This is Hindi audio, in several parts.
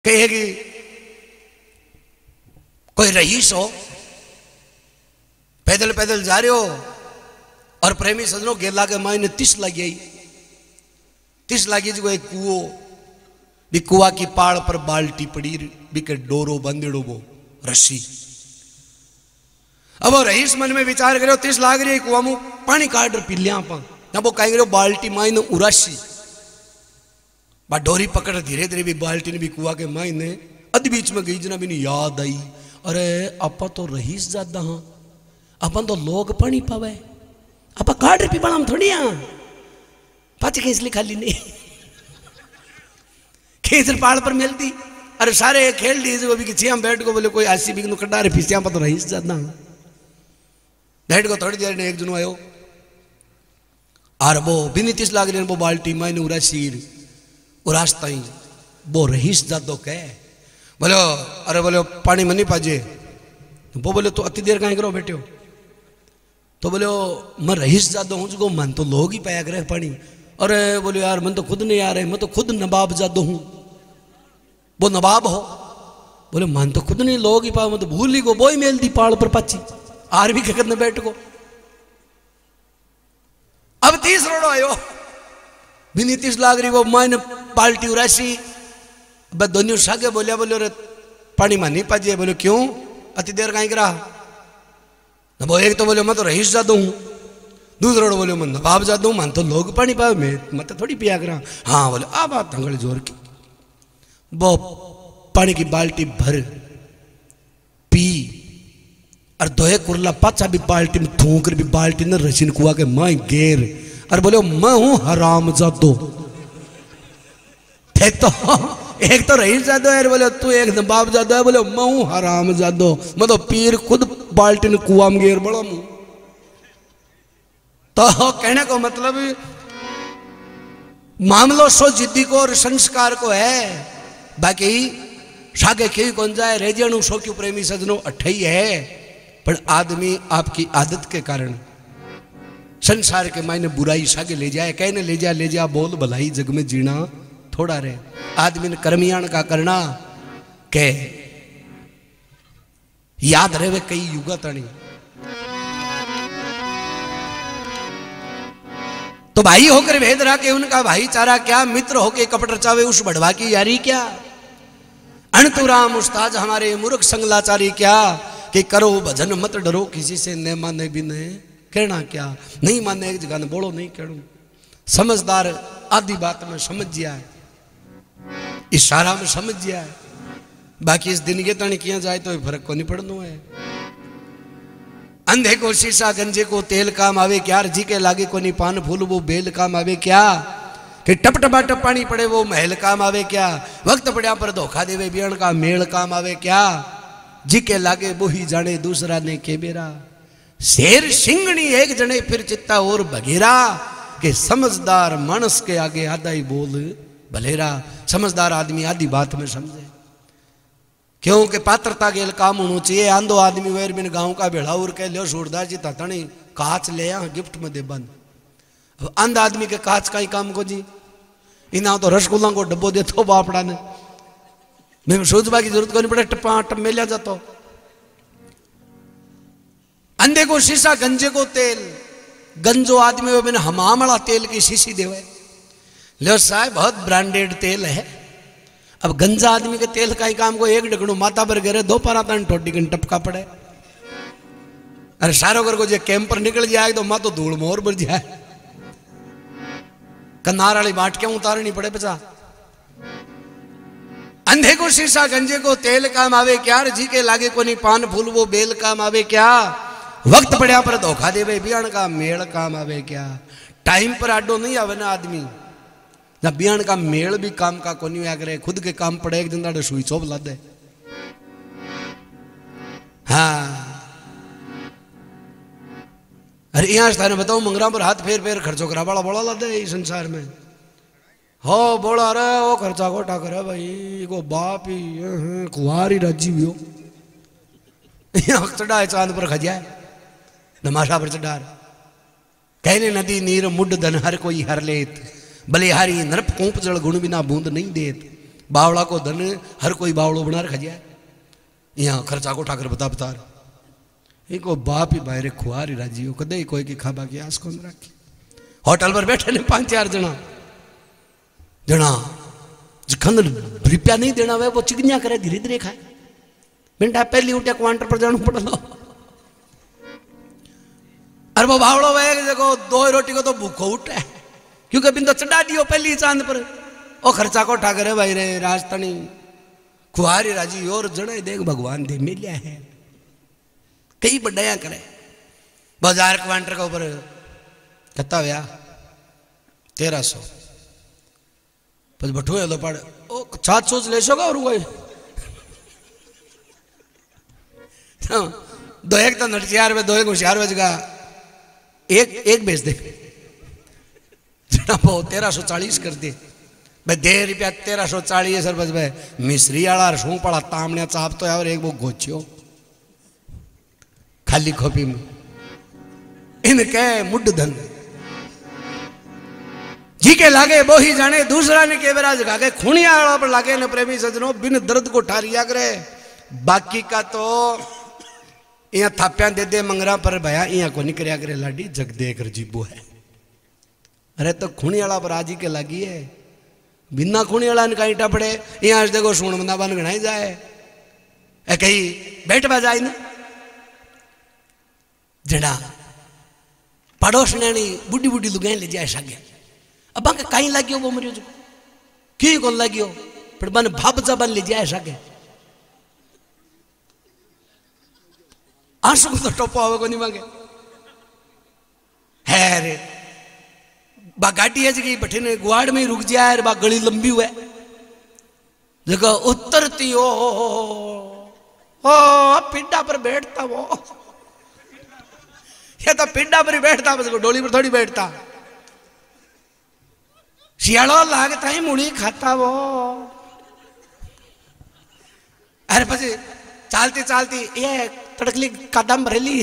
कहेगी कोई रईस हो, पैदल पैदल जा रहे हो और प्रेमी सजनों गेला के मायने 30 लगी, 30 लगी जी। एक कुओ भी, कुआ की पाड़ पर बाल्टी पड़ी भी के डोरो बंदेड़ो वो रस्सी। अब वो रईस मन में विचार करो 30 लाग रही कुआ में पानी काट पी लिया अपन, ना वो कहीं बाल्टी मायने उरासी बा डोरी पकड़ धीरे धीरे भी बाल्टी ने भी कुआ के मायने अध बीच में गई जना भी नहीं याद आई, अरे आपा तो रईस ज्यादा हाँ, अपन तो लोग पानी पावे, आपा काट पी बड़ा थोड़ी हाँ पाच खींच ली खाली नहीं खींच पहाड़ पर मिलती। अरे सारे खेल दी जो भी छिया बैठ को बोले कोई आसी भी कटा रहे फिसिया पर तो रईस ज्यादा बैठ को थोड़ी देर ने एक जनो आयो और वो बिनी 30 लाग रही वो बाल्टी मायने उरा सीर उरास्ता ही वो रईस ज्यादा कह बोलो, अरे बोलो पानी मनी पाजे, वो बोले तो अति देर कहीं करो बैठे हो, तो बोले मैं रईस ज्यादा हूँ जो मन तो लोग ही पाया करे पानी, अरे बोले यार मन तो खुद नहीं आ रहे, मैं तो खुद नवाब ज्यादा हूँ। वो नवाब हो, बोले मन तो खुद नहीं लोग ही पाओ, मैं तो भूल ही को वो ही मेल दी पहाड़ पर पाची आर भी करने बैठ को। अब 30 रोड आयो बिनी 30 लाग रही वो मायने पाल्टी उरासी, बस दोनों सागे बोलिया बोले रे पानी में नहीं पाजे, बोले क्यों अति देर कहीं करा, वो एक तो बोले मैं तो रईस ज्यादा हूँ, दूसरा बोले मैं नवाब ज्यादा हूँ, मन तो लोग पानी पाए मैं तो थोड़ी पिया करा। हाँ बोले अब आप थंगड़े जोर की वो पानी की बाल्टी भर पी और दोहे कुरला पाचा भी बाल्टी में थूक भी बाल्टी ने रसीन कुआ के माई गेर और बोले मैं हूं हराम जादो। थे तो एक तो रईस ज्यादा है, बोले तू एक नवाब ज्यादा है, बोले मैं हूं हराम जादो, मैं तो पीर खुद बाल्टी ने कुआ में गेर बड़ा मुंह। तो कहने को मतलब मामलो सो जिद्दी को और संस्कार को है, बाकी सागे खेई कौन जाए रेजणु सो क्यों प्रेमी सजनों अठई है, पर आदमी आपकी आदत के कारण संसार के मायने बुराई सागे ले जाए, कहने ले जा बोल भलाई जग में जीना थोड़ा रहे। आदमी ने कर्मियाण का करना के याद रहे कई युगा तणी। तो भाई होकर भेद रहा के उनका भाईचारा क्या, मित्र होके कपट रचावे उस बढ़वा की यारी क्या, अनतुराम उस्ताद हमारे मूर्ख संगलाचारी क्या, कि करो भजन मत डरो किसी से न माने भी न कहना क्या, नहीं माने एक जगह बोलो नहीं कहूं। समझदार आधी बात में समझ जिया है, इशारा में समझ जिया है, बाकी इस दिन के तण किया जाए तो फर्क को नहीं पड़ना है। अंधे को शीशा गंजे को तेल काम आवे क्या, जी के लागे को नहीं पान फूल वो बेल काम आवे क्या, कि टप टपा टप पानी पड़े वो महल काम आवे क्या, वक्त पड़ा पर धोखा देवे बियण का मेल काम आवे क्या, जी के लागे वो ही जाने दूसरा ने के बेरा, शेर सिंगनी एक जने फिर चित्ता और बघेरा, के समझदार मानस के आगे आधा ही बोल भलेरा। समझदार आदमी आधी बात में समझे, क्योंकि पात्रता के काम होना चाहिए। आंधो आदमी वेर बिन गांव का भेड़ाउर कह लियो सूरदास जी ततणी कांच ले आ गिफ्ट में दे बंद। अब अंध आदमी के कांच का ही काम को जी, इना तो रसगुल्ला को डब्बो दे तो बापड़ा ने मैं सोचबा की जरूरत को नहीं पड़े, टप्पा टप मिल जाता। अंधे को शीशा गंजे को तेल, गंजो आदमी वो बिन हमामड़ा तेल की शीशी देवे लो साहब बहुत ब्रांडेड तेल है। अब गंजा आदमी के तेल का ही काम को एक डगड़ू माता पर गिरे दो पारा तन ठोडी गन टपका पड़े। अरे सारो कर को जे कैंपर निकल जाए तो माँ तो धूल मोर भर जाए, कन्नार वाली बाट क्यों उतारनी पड़े बचा। अंधे को शीशा गंजे को तेल काम आवे क्या, जी के लागे को नहीं पान फूल वो बेल काम आवे क्या, वक्त पड़ा पर धोखा देवे बियान का मेल काम आवे क्या। टाइम पर आडो नहीं आवे ना आदमी, जब बियान का मेल भी काम का को नहीं आगे खुद के काम पड़े एक दिन दाड़े सुई चोप ला दे। हाँ अरे यहाँ स्थान बताओ मंगरा पर हाथ फेर फेर खर्चो करा बड़ा बड़ा ला दे इस संसार में। हो बोला अरे वो खर्चा कोटा करे भाई को बाप ही कुआरी राजी भी हो चढ़ाए चांद पर खजाए नमाशा पर चढ़ा कहने नदी नीर मुड धन हर कोई हर लेत, बलिहारी नरप कोप जल गुण बिना बूंद नहीं देत, बावड़ा को धन हर कोई बावड़ो बना रखा जाए, यहाँ खर्चा को ठाकर बता बता इनको बाप ही बाहर खुआरी राजी हो कदे कोई की खाबा की आस कौन रखी। होटल पर बैठे ने 5-4 जना जना खंड रुपया नहीं देना वे वो चिकनिया करे धीरे धीरे खाए। मिनटा पहली उठे क्वांटर पर जाना पड़ लो। अरे वो भावड़ो वे देखो 2 रोटी को तो भूखो उठे क्योंकि बिंदु चढ़ा दियो पहली चांद पर ओ खर्चा को ठाकर है भाई रे राजधानी खुआरी राजी और जड़े देख भगवान दे मिलिया है कई बड़ाया करे। बाजार क्वांटर के ऊपर कत्ता व्या 1300 પછી બઠુએ લો પાડે ઓ 700 જ લેશો का और कोई दो एक तो नटसियार में दो एक होशियार में जगह एक बेच दे जना वो 1340 कर दे भाई 10 रुपया 1340 सर बस भाई मिस्री वाला शू पड़ा तामने चाप तो यार एक वो गोचियो खाली खोपी में इनके मुड धन जी के लागे वो ही जाने दूसरा ने के बेरा जगा के खूनिया वाला पर लागे न प्रेमी सजनों बिन दर्द को ठारिया करे। बाकी का तो यहाँ थाप्या दे दे मंगरा पर भया यहाँ को निकरिया करे लाडी जग दे कर जीबो है। अरे तो खूनी वाला पर आजी के लागी है बिना खूनी वाला ने कहीं टपड़े यहाँ देखो सुन बंदा बन गणाई जाए ए कहीं बैठ बा जाए ना जड़ा पड़ोस ने बुढ़ी बुढ़ी लुगाई ले जाए सागे अब कहीं लगियो वो मरियो जो क्यों कौन लगियो पर बन भाप जा बन ले जाए सागे आंसू को तो टोपा होवे को नहीं मांगे है रे बा गाड़ी है जी बैठे ने गुआड़ में ही रुक जाए बा गली लंबी हुए जगह उतरती हो पिंडा पर बैठता वो ये तो पिंडा पर ही बैठता बस डोली पर थोड़ी बैठता शियालो लागता है मुड़ी खाता वो। अरे पसी चालती चालती ये तड़कली कदम भरेली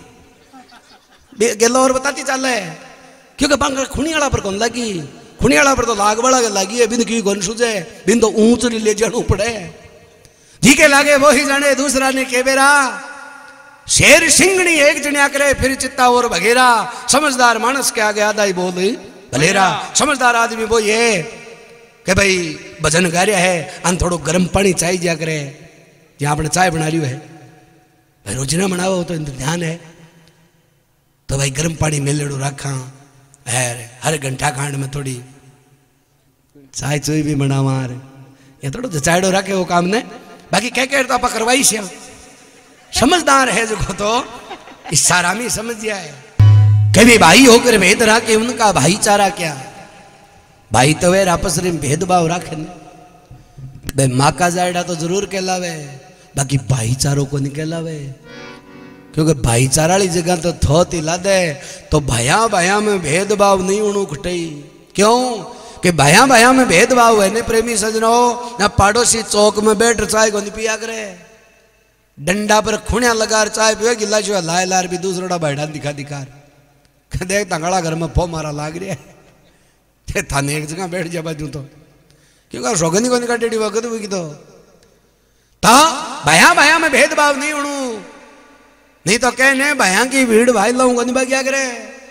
गेलो और बताती चल है क्योंकि बांग खुणी वाला पर कौन लगी खुणी वाला पर तो लाग बड़ा लगी है बिन की गन सुझे बिन तो ऊंच ले जानो पड़े जी के लागे वो ही जाने दूसरा ने के बेरा शेर सिंगणी एक जनिया करे फिर चित्ता और भगेरा समझदार मानस के आगे आधा ही बोल भलेरा। समझदार आदमी वो ये कि भाई भजन गा रहा है अन थोड़ो गर्म पानी चाहिए जा करे यहाँ अपने चाय बना रही है भाई रोज ना बनाओ तो ध्यान है तो भाई गर्म पानी मेलेड़ो रखा है हर घंटा खांड में थोड़ी चाय चोई भी बनावा ये थोड़ा जचाड़ो रखे वो काम ने बाकी कह तो आप करवाई से समझदार है जो तो इशारा में समझ गया है कभी भाई होकर भेद रखे उनका भाईचारा क्या भाई तो वे आपस में भेदभाव रखे भाई माँ का जायडा तो जरूर कहलावे बाकी भाईचारों को नहीं कहलावे क्योंकि भाईचारा वाली जगह तो थोत ही ला दे तो भाया भाया में भेदभाव नहीं उणु खटई क्यों कि भाया भाया में भेदभाव है ने प्रेमी सजनों ना पड़ोसी चौक में बैठ चाय को नहीं पिया करे डंडा पर खुणिया लगा चाय पियो गिला जो लाए लार भी दूसरा भाईडा दिखा दिखा देख तंगड़ा घर में फो मारा लाग रहा है थाने एक जगह बैठ जा बाजू तो क्योंकि सोगनी को निकाल टेढ़ी वक्त हुई तो भया भया में भेदभाव नहीं उड़ू नहीं तो कहने भया की भीड़ भाई लाऊंगा नहीं क्या करे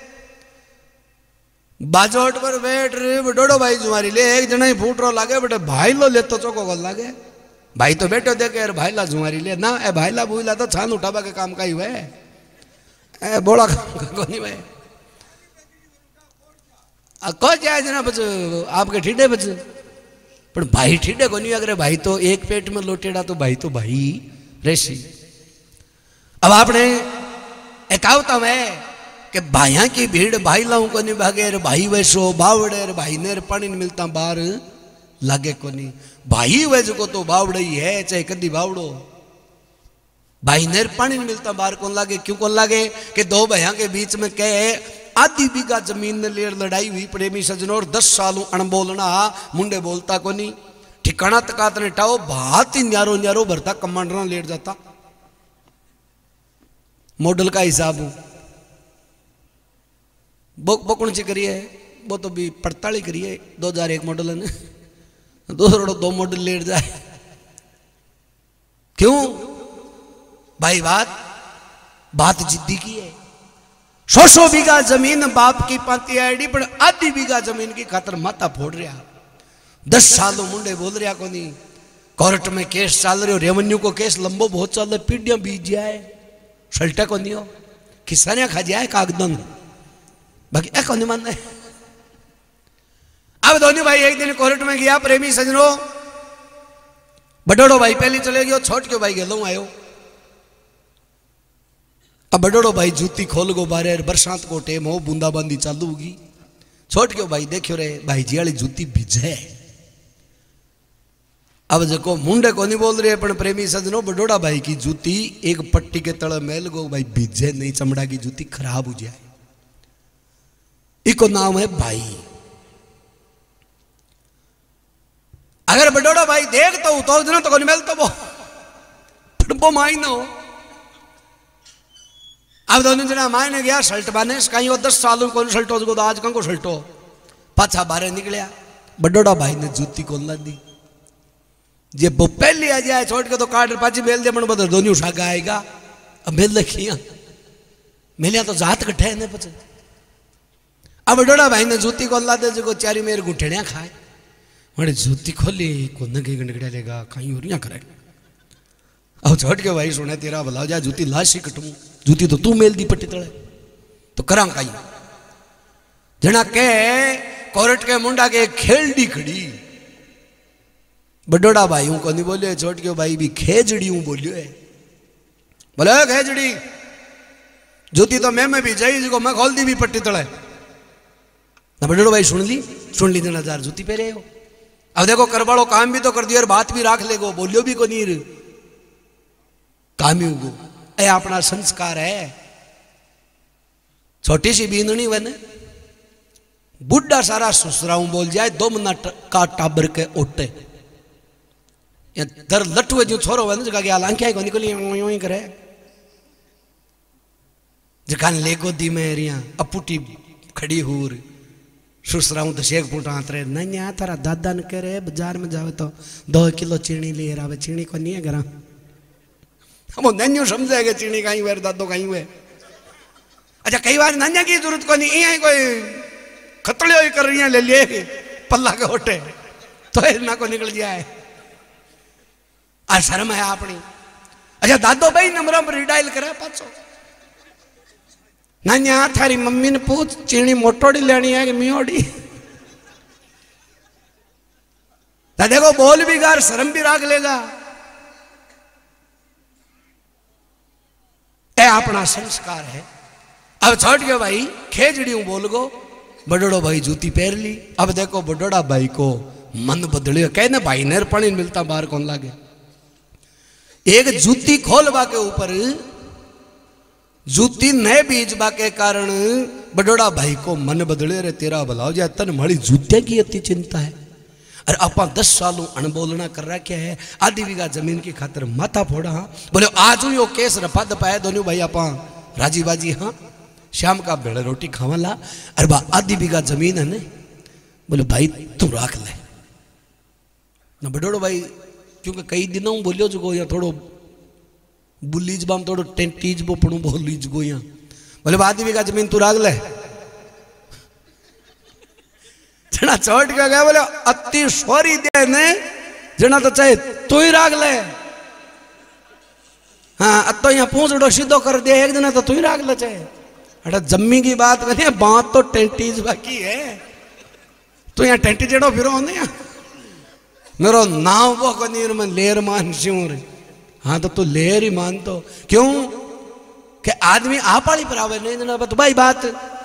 बाजोट पर बैठ रे डोडो भाई जुमारी ले एक जना ही फूट रो लागे बेटे भाई लो ले तो चौको गोल लागे भाई तो बैठो देखे यार भाई ला जुमारी ले ना ए भाई ला बुला तो छान उठावा के काम का ही हुए ए बोला को नहीं भाई को जाए जना बच आपके ठीडे बच पर भाई ठीडे को नहीं अगर भाई तो एक पेट में लोटेड़ा तो भाई रेसी। अब आपने एकावता में कि भाइया की भीड़ भाई लाऊं को नहीं भागे भाई वैसो बावड़े भाई ने पानी नहीं मिलता बाहर लागे को नहीं भाई वैसे को तो बावड़े ही है चाहे कदी बावड़ो भाई ने पानी नहीं मिलता बाहर कौन लागे क्यों कौन लागे कि दो भैया के बीच में कहे आधी बीघा जमीन ने लेर लड़ाई हुई प्रेमी सजनों और 10 सालों अणबोलना मुंडे बोलता को नहीं ठिकाना तकात ने टाओ बहुत ही न्यारो न्यारो भरता कमांडर लेट जाता मॉडल का हिसाब वो कौन सी करिए वो तो भी 48 करिए 2001 मॉडल है दूसरों 2 मॉडल लेट जाए। क्यों भाई? बात जिद्दी की है। 100 बीघा जमीन बाप की पाती आईडी पर आधी बीघा जमीन की खातर माता फोड़ रहा। 10 सालों मुंडे बोल रहा को नहीं। कोर्ट में केस चल रहे हो, रेवेन्यू को केस लंबो बहुत चल रहा, पीढ़ियां बीत जाए, सल्टा को नहीं हो, किसानिया खा जाए कागदन, बाकी ए कौन मान। अब दोनों भाई एक दिन कोर्ट में गया, प्रेमी सजनों, बड़ोड़ो भाई पहले चले गयो, छोट के भाई गेलो आयो। अब बड़ोड़ो भाई जूती खोल गो बारे, बरसात को टेम हो, बूंदाबांदी चालू होगी। छोट के भाई देखियो रे भाई जी वाली जूती भिजे। अब जको मुंडे को नहीं बोल रहे, पर प्रेमी सजनों बड़ोड़ा भाई की जूती एक पट्टी के तले मेल गो भाई भिजे नहीं, चमड़ा की जूती खराब हो जाए। इको नाम है भाई। अगर बड़ोड़ा भाई देख तो दिन तो मिल तो माई ना हो। अब दोनों जना मायने गया शर्ट बाने, कहीं 10 सालों को शर्ट हो, आज को शर्ट हो, पाछा बाहर निकलिया। बड़ोड़ा भाई ने जूती खोल दी। जे वो पहले आ जाए छोड़ के तो काट पाची मेल दे, बदल दोनों उठा आएगा। अब मेल देखिया मेलिया तो जात कट्ठे ने पचे। अब बड़ोड़ा भाई ने जूती खोल दे, जो चारी मेरे गुठड़िया खाए। मैंने जूती खोली को नगे गंडगड़ा लेगा, कहीं और करे। अब छोड़ के भाई सुने तेरा भला जा, जूती लाशी कटू, जूती तो तू मेल दी पट्टी तले, तो करा कहीं जना के कोर्ट के मुंडा के खेलडी खड़ी। बड़ोड़ा भाई हूं को नहीं बोलियो, छोट के भाई भी खेजड़ी हूं बोलियो है। बोले खेजड़ी जूती तो मैं भी जाई, जिको मैं खोल दी भी पट्टी तले ना। बड़ोड़ा भाई सुन ली 3000 जूती पहरे हो। अब देखो करवाड़ो काम भी तो कर दियो और बात भी राख लेगो, बोलियो भी को नहीं काम ही उगो। ए अपना संस्कार है। छोटी सी बींदनी बने, बुढ़ा सारा ससुराऊ बोल जाए, 2 मिनट का टाबर के ओटे दर लटुए जो छोरो है ना, जगह गया लांख्या को निकली यूं ही करे, जगह ले गोदी में रिया अपुटी खड़ी हूर ससुराऊ तो शेख फूटा आतरे नैया तारा दादा ने कह रहे बाजार में जावे तो 2 किलो चीनी ले आवे, चीनी को नहीं है घर हम नन्यो समझेगा चीनी कहीं हुए दादो कहीं हुए। अच्छा कई बार नन्या की जरूरत को नहीं है, कोई खतड़े कर रही है ले लिए पल्ला के होटे तो ना को निकल जाए, आ शर्म है अपनी। अच्छा दादो भाई नंबर पर रिडायल करे पाछो नन्या थारी मम्मी ने पूछ चीनी मोटोड़ी लेनी है कि मियोड़ी। देखो बोल भी गार शर्म भी राख लेगा। ए अपना संस्कार है। अब छोड़ के भाई खेजड़ी बोल गो, बड़ोड़ा भाई जूती पहन ली। अब देखो बड़ोड़ा भाई को मन बदलियो, कहने भाई नेर पानी मिलता बाहर कौन लागे। एक जूती खोलवा के ऊपर जूती न बीजबा के कारण बड़ोड़ा भाई को मन बदले, रे तेरा भला हो जाए, तन माड़ी जूतिया की अति चिंता है। और अपा 10 सालों अनबोलना कर रहा क्या है, आधी बीघा जमीन की खातर माथा फोड़ा। हाँ बोले आज यो केस रफा दपाया दोनों भाई अपा राजी बाजी। हाँ शाम का भेड़ रोटी खावा ला, अरे बा आधी बीघा जमीन है ने, बोले भाई तू रख ले ना। बड़ोड़ो भाई क्योंकि कई दिनों बोलियो जो या थोड़ो बुलीज बाम थोड़ो टेंटीज बो पड़ू बोलीज गो या, बोले आधी बीघा जमीन तू रख ले। जना चोट के गया बोले अति सोरी दे ने, जना तो चाहे तू ही रख ले। हाँ तो यहाँ पूछड़ो सीधो कर दे एक दिन तो तू ही रख ले चाहे। अरे जम्मी की बात करिए, बात तो टेंटीज बाकी है, तू यहाँ टेंटी जेड़ो फिरो होने यहाँ मेरो नाम वो कनीर में लेर मान श्यूर। हाँ तो तू लेर ही मान तो क्यों कि आदमी आप वाली पर आवे नहीं तो भाई बात